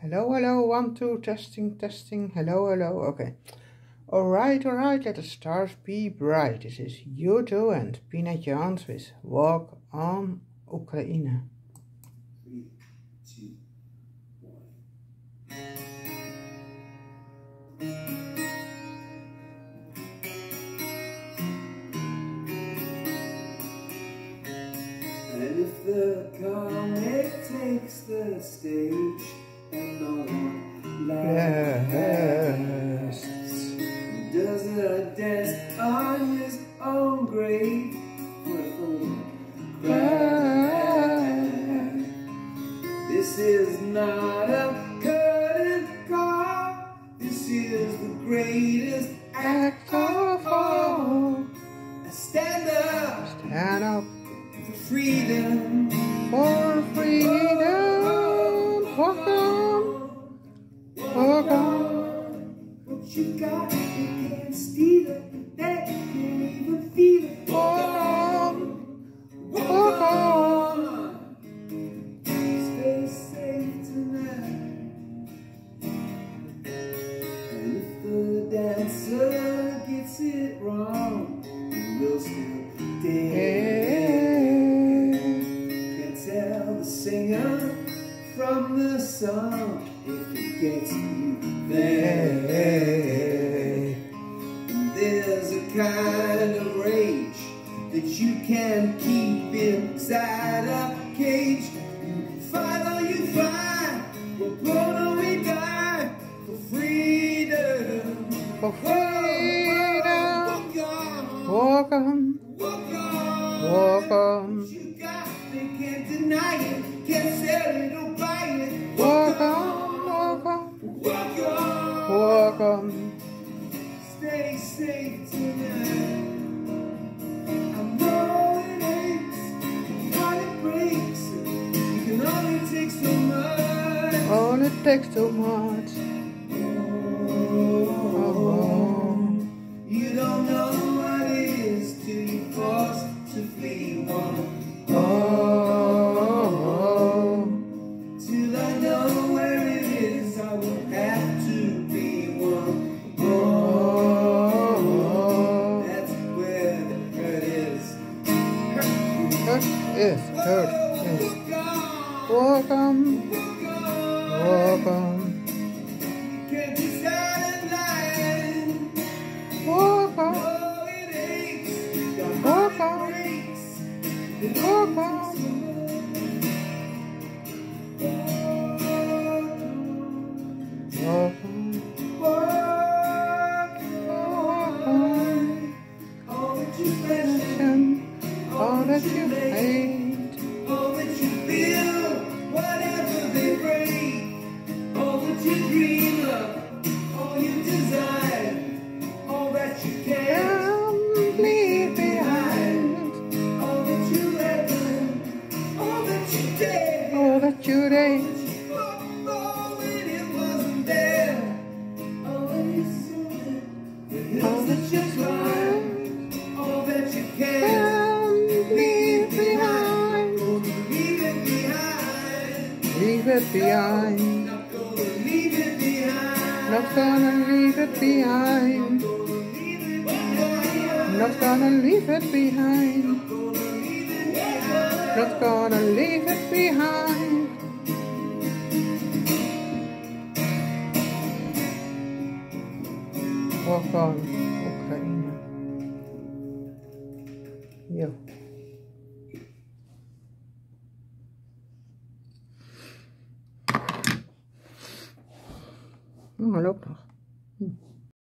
Hello, hello, 1, 2, testing, testing, hello, hello, okay. Alright, let us start. Be bright. This is YouTube and Pina Jones with Walk On Ukraine. 3, 2, 1. And if the comic takes the stage and no one laughs, does a dance on his own grave for a photograph. This is not a curtain call. This is the greatest act of all. Stand up for freedom. For freedom, walk on, walk on. What you got, you can't steal it. They can't even feel it. Walk on, walk on. Stay safe tonight. And if the dancer gets it wrong, he will still dance. Can't tell the singer from the song if it gets you there. And there's a kind of rage that you can't keep inside a cage. You fight or you fight, we're born or we die for freedom. For freedom, walk on, walk on. What you got, they can't deny it, can't sell it or buy it. Walk on, walk on, Walk on, walk on. stay safe tonight. I know it aches, but it breaks. You can only take so much. All it takes too much. Oh, you don't know what it is till you're forced to flee one. Oh, Till I know where it is, I will have to be one. Oh, that's where the hurt is. hurt is, hurt is. Walk on, walk on, Can't decide a line. walk on, Oh, it aches. Your walk heart on, breaks. walk on. Walk on, Walk walk on. all that you question, Passion, all that you hate. all that you feel, whatever they break, all that you dream of, all you desire, all that you can, Can't leave behind. all that you let them, all that you dare, All that you did. all that it wasn't there, all that you said, the All hills that that you you climbed, all that you can. can't leave behind. Leave it behind. Leave it behind. Not gonna leave it behind. Not gonna leave it behind. Not gonna leave it behind. Not gonna leave it behind. Walk on, Ukraine. Yo. Hij loopt nog.